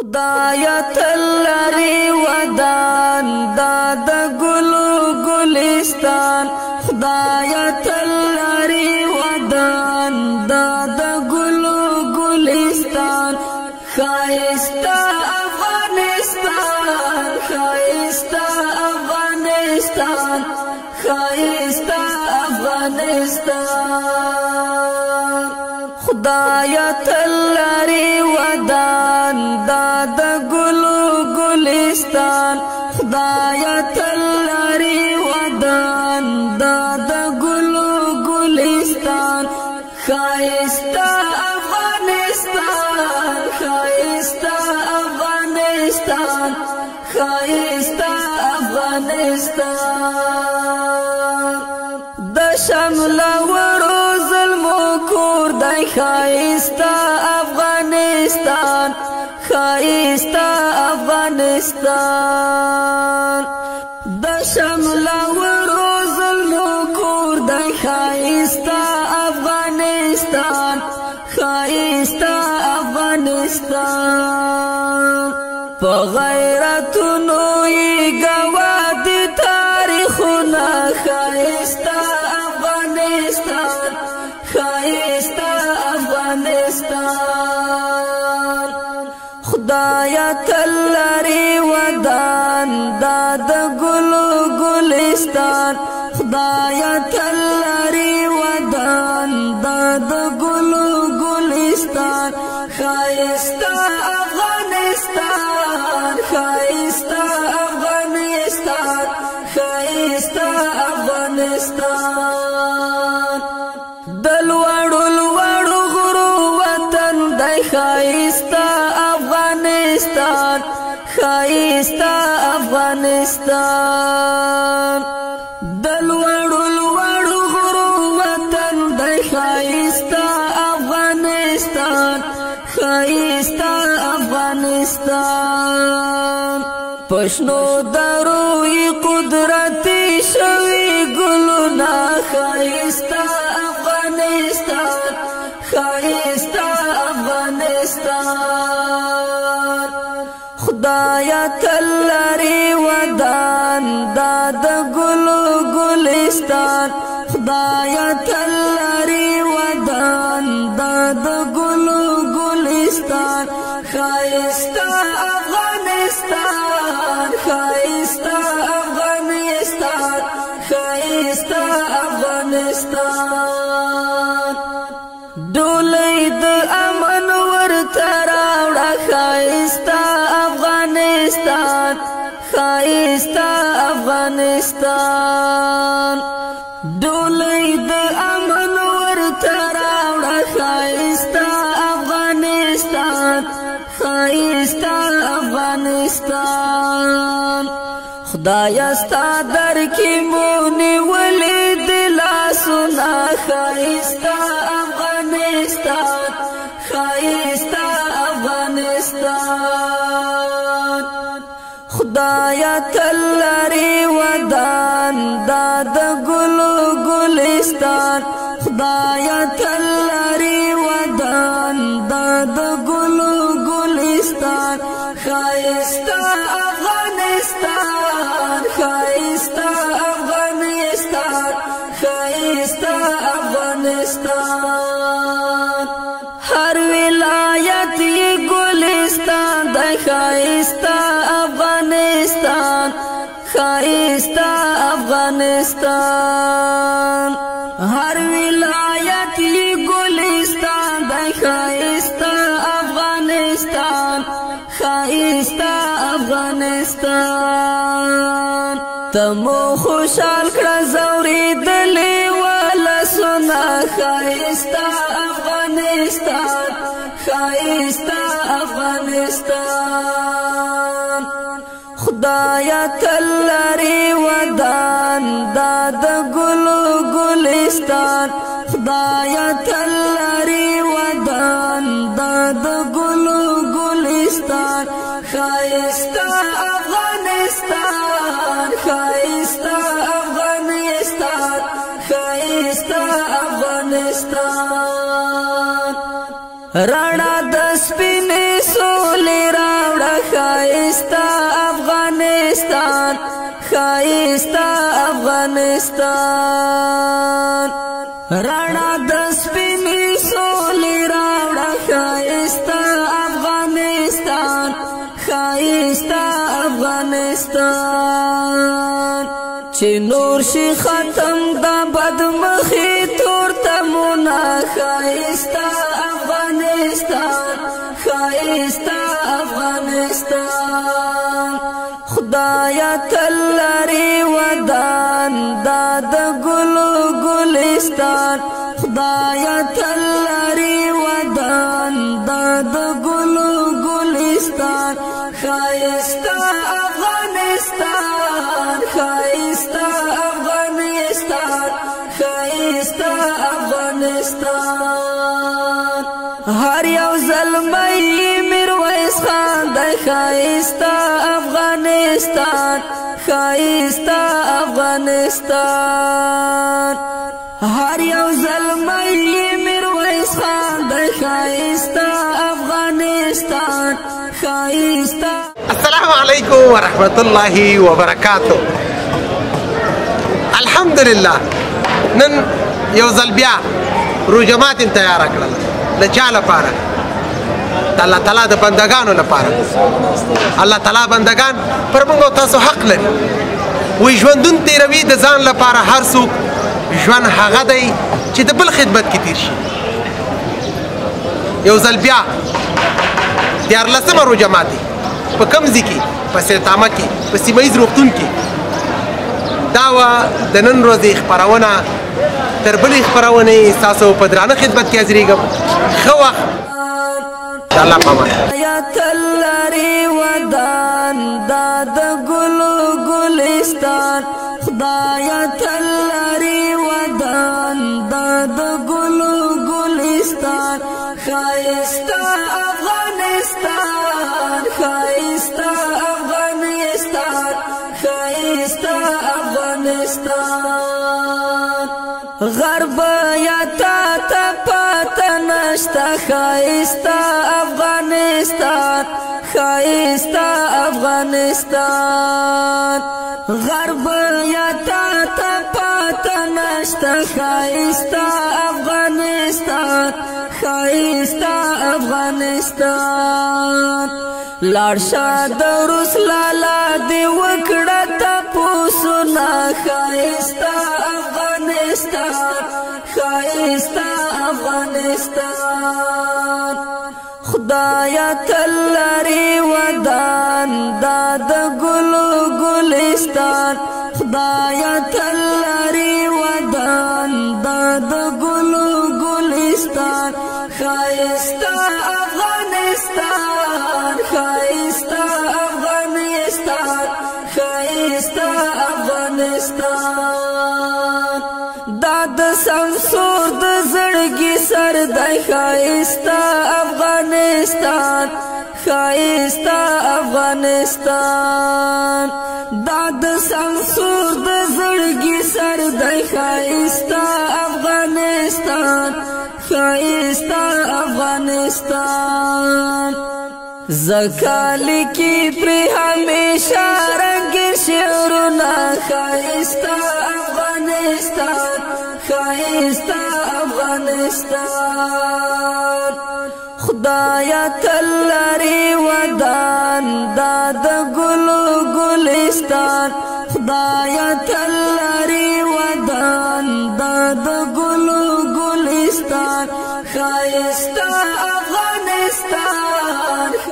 خدایا تلری ودان داد گلو گلستان خدایا تلری ودان داد گلو گلستان خایستا افغانستان خایستا افغانستان خایستا افغانستان خدایا تلری ودان داد گلو گلستان خدایا تلری ودان داد گلو گلستان خایستا افغانستان خایستا افغانستان خایستا افغانستان د شمل ورو ظلمو کور دی خایستا افغانستان خایستا افغانستان د شمل ورو ظلمو کور دی خایستا افغانستان خایستا افغانستان په غیرتونو یې ګواه دي تاریخونه خایستا افغانستان خایستا افغانستان خدایا تلری ودان داد گلو گلستان خدایا تلری ودان داد گلو گلستان خایستا افغانستان خایستا افغانستان خایستا افغانستان دلوړو لوړو غرو وطن دی خایستا افغانستان خایستا افغانستان دلوړو لوړو غرو وطن دی خایستا افغانستان خایستا افغانستان پښنو دروي قدرتي شوي ګلونه خایستا افغانستان خایستا افغانستان خدایا تلری ودان داد گلو گلستان خدایا تلری ودان داد گلو گلستان خایستا افغانستان خایستا افغانستان خایستا افغانستان ډولۍ د امن ورته راوړه خایستا افغانستان خایستا افغانستان ډولۍ د امن ورته راوړه خایستا افغانستان خایستا افغانستان خدایا ستا در کې مونږ ولید لاسونه خایستا افغانستان خایستا افغانستان خدایا تلری ودان داد گلو گلستان خدایا تلری ودان داد گلو گلستان خایستا افغانستان خایستا افغانستان خایستا افغانستان هر ولایت یې ګلستان دی خایستا افغانستان خایستا افغانستان هر ولایت یې ګلستان دی خایستا افغانستان خایستا افغانستان تمو خوشحال کړه زورېدلې ولسونه خایستا افغانستان خایستا افغانستان خدایا تلری ودان داد گلو گلستان خدایا تلری ودان داد گلو گلستان خایستا افغانستان خایستا افغانستان خایستا افغانستان رانا د سپینې سولې راوړه خایستا افغانستان خایستا افغانستان رانا د سپینې سولې راوړه خایستا افغانستان خایستا افغانستان چې نور شي ختم دا بدمخي تور تمونه خایستا افغانستان خایستا افغانستان خدایا تل لري ودان دا د ګلو ګلستان خدایا تل لري ودان دا د ګلو ګلستان خایستا افغانستان خایستا افغانستان خایستا افغانستان هر یو زلمی میرویس خان د خایستا افغانستان خایستا افغانستان هر یو زلمی میرویس خان د خایستا افغانستان خایستا. السلام علیکم ورحمت الله وبرکاتہ. الحمدلله نن یو ځل بیا روجمات تیار کړل د چا لپاره؟ د الله تعالی د بندگانو لپاره. الله تعالی بندگان پر موږ تاسو حق لري. وی ژوندون تیروي د ځان لپاره هر څوک ژوند هغه دی چې د بل خدمت کې تیر شي. یو ځل بیا 14مه روجمات په کوم ځای کې؟ په سیتامه کې په سیمه ییز روغتون کې. دا وه د نن ورځې خپرونه. تر بلې خپرونې ستاسو په درانه خدمت کې حاضرېږم. ښه وخت انشاءالله په امان. یا تل لري ودان دا د ګلو ګلستان خدایا تل لري ودان دا د ګلو ګلستان خایستا افغانستان خایستا افغانستان خایستا افغانستان غرب یا تا تا پاتا نشتا خایستا افغانستان خایستا افغانستان غرب یا تا تا پاتا نشتا خایستا افغانستان خایستا افغانستان لارشا د روس لالا دی وکړه تپوسونه خایستا افغانستان خایستا افغانستان خدایا تل لري ودان دا د ګلو ګلستان خدایا تل لري ودان دا د ګلو ګلستان خایستا افغانستان خایستا افغانستان خایستا افغانستان دا د سمسور د زړګي سر د خایستا افغانستان خایستا افغانستان دا د سمسور د زړګي سر د خایستا افغانستان خایستا افغانستان زکالی کی پری ہمیشہ رنگ شعرنا خایستا افغانستان خایستا افغانستان خدایا تل لري ودان دا د ګلو ګلستان خدایا تل لري ودان دا د ګلو ګلستان خایستا افغانستان